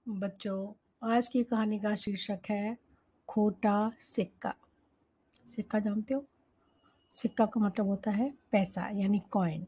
बच्चों, आज की कहानी का शीर्षक है खोटा सिक्का। सिक्का जानते हो? सिक्का का मतलब होता है पैसा यानी कॉइन।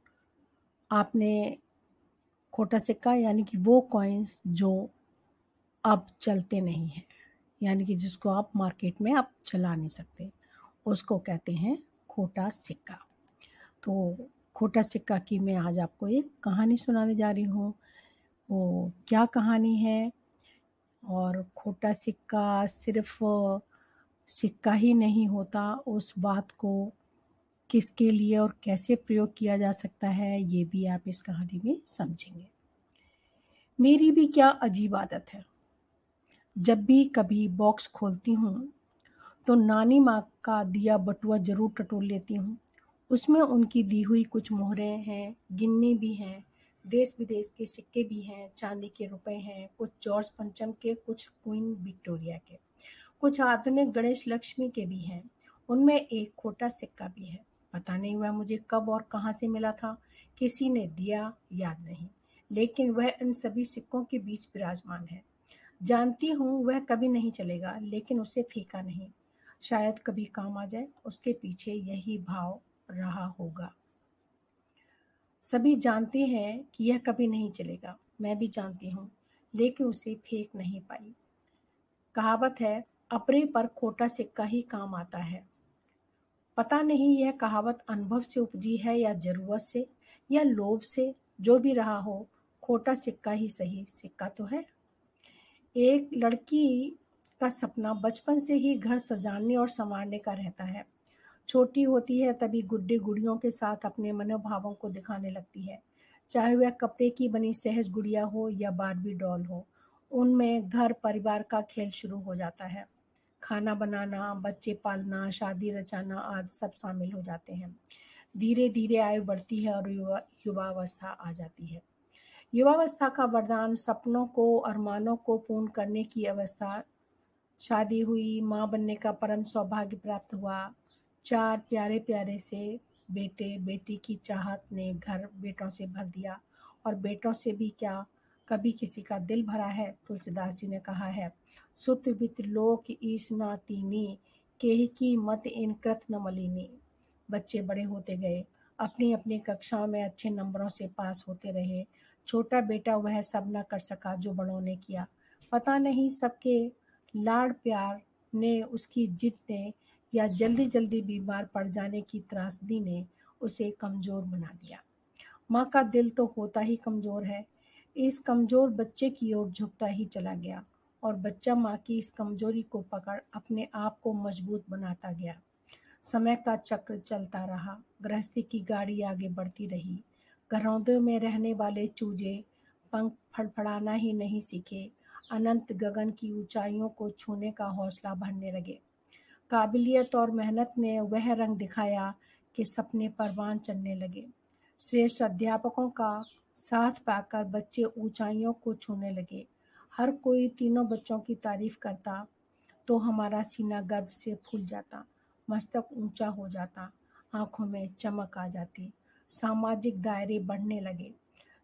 आपने खोटा सिक्का यानी कि वो कॉइन्स जो अब चलते नहीं हैं, यानी कि जिसको आप मार्केट में आप चला नहीं सकते, उसको कहते हैं खोटा सिक्का। तो खोटा सिक्का की मैं आज आपको एक कहानी सुनाने जा रही हूँ। वो क्या कहानी है? और खोटा सिक्का सिर्फ सिक्का ही नहीं होता, उस बात को किसके लिए और कैसे प्रयोग किया जा सकता है, ये भी आप इस कहानी में समझेंगे। मेरी भी क्या अजीब आदत है, जब भी कभी बॉक्स खोलती हूँ तो नानी माँ का दिया बटुआ जरूर टटोल लेती हूँ। उसमें उनकी दी हुई कुछ मोहरें हैं, गिन्नी भी हैं, देश विदेश के सिक्के भी हैं, चांदी के रुपए हैं, कुछ जॉर्ज पंचम के, कुछ क्वीन विक्टोरिया के, कुछ आधुनिक गणेश लक्ष्मी के भी हैं। उनमें एक खोटा सिक्का भी है। पता नहीं वह मुझे कब और कहाँ से मिला था, किसी ने दिया, याद नहीं, लेकिन वह इन सभी सिक्कों के बीच विराजमान है। जानती हूँ वह कभी नहीं चलेगा, लेकिन उसे फेंका नहीं, शायद कभी काम आ जाए। उसके पीछे यही भाव रहा होगा। सभी जानते हैं कि यह कभी नहीं चलेगा, मैं भी जानती हूँ, लेकिन उसे फेंक नहीं पाई। कहावत है, अपने पर खोटा सिक्का ही काम आता है। पता नहीं यह कहावत अनुभव से उपजी है या जरूरत से या लोभ से। जो भी रहा हो, खोटा सिक्का ही सही, सिक्का तो है। एक लड़की का सपना बचपन से ही घर सजाने और संवारने का रहता है। छोटी होती है तभी गुड्डे गुड़ियों के साथ अपने मनोभावों को दिखाने लगती है, चाहे वह कपड़े की बनी सहज गुड़िया हो या बारबी डॉल हो। उनमें घर परिवार का खेल शुरू हो जाता है। खाना बनाना, बच्चे पालना, शादी रचाना आदि सब शामिल हो जाते हैं। धीरे धीरे आयु बढ़ती है और युवावस्था आ जाती है। युवावस्था का वरदान सपनों को, अरमानों को पूर्ण करने की अवस्था। शादी हुई, माँ बनने का परम सौभाग्य प्राप्त हुआ। 4 प्यारे प्यारे से बेटे बेटी की चाहत ने घर बेटों से भर दिया। और बेटों से भी क्या, कभी किसी का दिल भरा है? तुलसीदास जी ने कहा है, सुत वित लोक ईश ना तीनी, केहकी मत इन कृत न मलिनी। बच्चे बड़े होते गए, अपनी अपनी कक्षाओं में अच्छे नंबरों से पास होते रहे। छोटा बेटा वह सब न कर सका जो बड़ों ने किया। पता नहीं सबके लाड़ प्यार ने, उसकी जिद ने, या जल्दी जल्दी बीमार पड़ जाने की त्रासदी ने उसे कमज़ोर बना दिया। माँ का दिल तो होता ही कमज़ोर है। इस कमज़ोर बच्चे की ओर झुकता ही चला गया और बच्चा माँ की इस कमज़ोरी को पकड़ अपने आप को मजबूत बनाता गया। समय का चक्र चलता रहा, गृहस्थी की गाड़ी आगे बढ़ती रही। घरौंदे में रहने वाले चूजे पंख फड़फड़ाना ही नहीं सीखे, अनंत गगन की ऊंचाइयों को छूने का हौसला भरने लगे। काबिलियत और मेहनत ने वह रंग दिखाया कि सपने परवान चढ़ने लगे। श्रेष्ठ अध्यापकों का साथ पाकर बच्चे ऊंचाइयों को छूने लगे। हर कोई तीनों बच्चों की तारीफ करता तो हमारा सीना गर्व से फूल जाता, मस्तक ऊंचा हो जाता, आंखों में चमक आ जाती। सामाजिक दायरे बढ़ने लगे,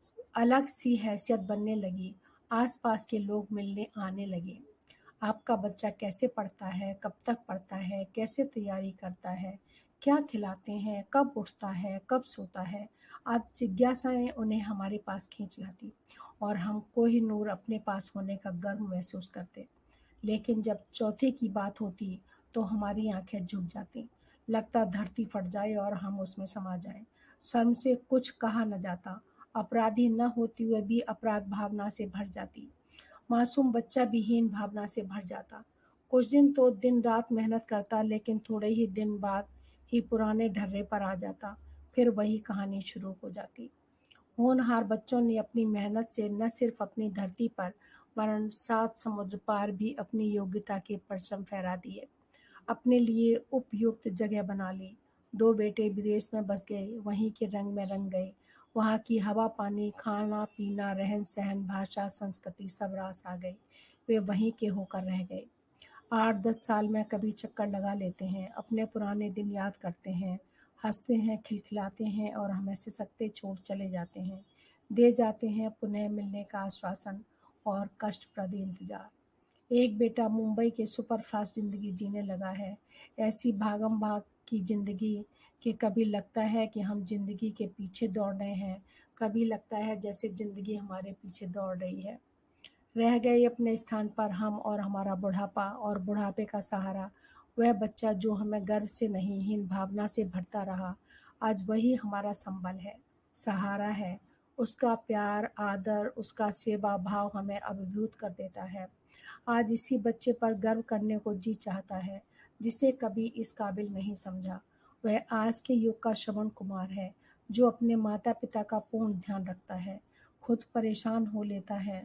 अलग सी हैसियत बनने लगी, आसपास के लोग मिलने आने लगे। आपका बच्चा कैसे पढ़ता है, कब तक पढ़ता है, कैसे तैयारी करता है, क्या खिलाते हैं, कब उठता है, कब सोता है, आज जिज्ञासाएं उन्हें हमारे पास खींच लाती और हम कोहिनूर अपने पास होने का गर्व महसूस करते। लेकिन जब चौथे की बात होती तो हमारी आंखें झुक जाती, लगता धरती फट जाए और हम उसमें समा जाएं। शर्म से कुछ कहा न जाता, अपराधी न होती हुए भी अपराध भावना से भर जाती, मासूम बच्चा भी हीन भावना से भर जाता। कुछ दिन तो दिन रात मेहनत करता, लेकिन थोड़े ही दिन बाद ही पुराने ढर्रे पर आ जाता, फिर वही कहानी शुरू हो जाती। होनहार बच्चों ने अपनी मेहनत से न सिर्फ अपनी धरती पर वरन 7 समुद्र पार भी अपनी योग्यता के परचम फहरा दिए, अपने लिए उपयुक्त जगह बना ली। 2 बेटे विदेश में बस गए, वहीं के रंग में रंग गए। वहाँ की हवा पानी, खाना पीना, रहन सहन, भाषा, संस्कृति सब रास आ गई। वे वहीं के होकर रह गए। 8-10 साल में कभी चक्कर लगा लेते हैं, अपने पुराने दिन याद करते हैं, हंसते हैं, खिलखिलाते हैं और हमें सिसकते छोड़ चले जाते हैं। दे जाते हैं पुनः मिलने का आश्वासन और कष्टप्रद इंतजार। एक बेटा मुंबई के सुपरफास्ट ज़िंदगी जीने लगा है। ऐसी भागम-भाग की ज़िंदगी कि कभी लगता है कि हम ज़िंदगी के पीछे दौड़ रहे हैं, कभी लगता है जैसे ज़िंदगी हमारे पीछे दौड़ रही है। रह गए अपने स्थान पर हम और हमारा बुढ़ापा और बुढ़ापे का सहारा। वह बच्चा जो हमें गर्व से नहीं, हीन भावना से भरता रहा, आज वही हमारा संबल है, सहारा है। उसका प्यार, आदर, उसका सेवा भाव हमें अभिभूत कर देता है। आज इसी बच्चे पर गर्व करने को जी चाहता है, जिसे कभी इस काबिल नहीं समझा। वह आज के युग का श्रवण कुमार है, जो अपने माता-पिता का पूर्ण ध्यान रखता है, खुद परेशान हो लेता है,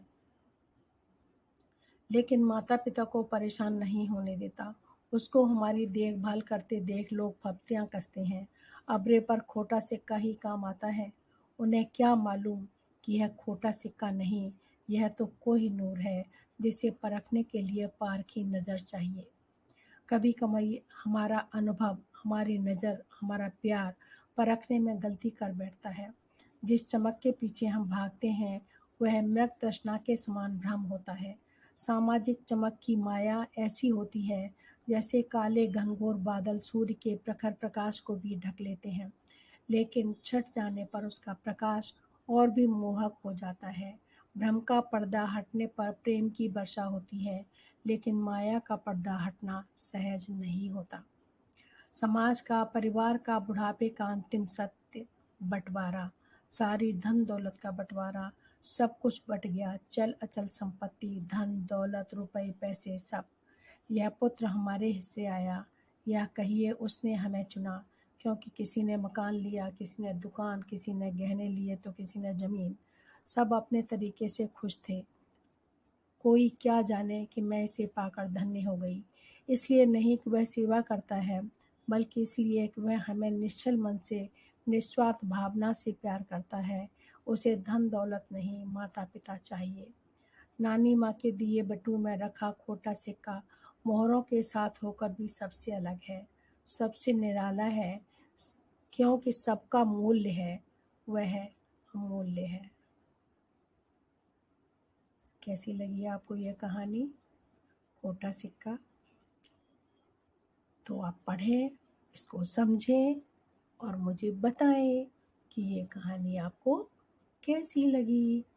लेकिन माता-पिता को परेशान नहीं होने देता। उसको हमारी देखभाल करते देख लोग फब्तियाँ कसते हैं। अबरे पर खोटा सिक्का ही काम आता है। उन्हें क्या मालूम कि यह खोटा सिक्का नहीं, यह तो कोह नूर है, जिसे परखने के लिए पारखी नज़र चाहिए। कभी-कभाई हमारा अनुभव, हमारी नज़र, हमारा प्यार परखने में गलती कर बैठता है। जिस चमक के पीछे हम भागते हैं, वह मृग तृष्णा के समान भ्रम होता है। सामाजिक चमक की माया ऐसी होती है, जैसे काले घनघोर बादल सूर्य के प्रखर प्रकाश को भी ढक लेते हैं, लेकिन छट जाने पर उसका प्रकाश और भी मोहक हो जाता है। भ्रम का पर्दा हटने पर प्रेम की वर्षा होती है, लेकिन माया का पर्दा हटना सहज नहीं होता। समाज का, परिवार का, बुढ़ापे का अंतिम सत्य, बंटवारा, सारी धन दौलत का बंटवारा, सब कुछ बट गया, चल अचल संपत्ति, धन दौलत, रुपए पैसे सब। यह पुत्र हमारे हिस्से आया, या कहिए उसने हमें चुना, क्योंकि किसी ने मकान लिया, किसी ने दुकान, किसी ने गहने लिए तो किसी ने ज़मीन। सब अपने तरीके से खुश थे। कोई क्या जाने कि मैं इसे पाकर धन्य हो गई। इसलिए नहीं कि वह सेवा करता है, बल्कि इसलिए कि वह हमें निश्चल मन से, निस्वार्थ भावना से प्यार करता है। उसे धन दौलत नहीं, माता पिता चाहिए। नानी माँ के दिए बटुए में रखा खोटा सिक्का मोहरों के साथ होकर भी सबसे अलग है, सबसे निराला है, क्योंकि सबका मूल्य है, वह अमूल्य है। कैसी लगी आपको यह कहानी, खोटा सिक्का? तो आप पढ़ें, इसको समझें और मुझे बताएं कि ये कहानी आपको कैसी लगी।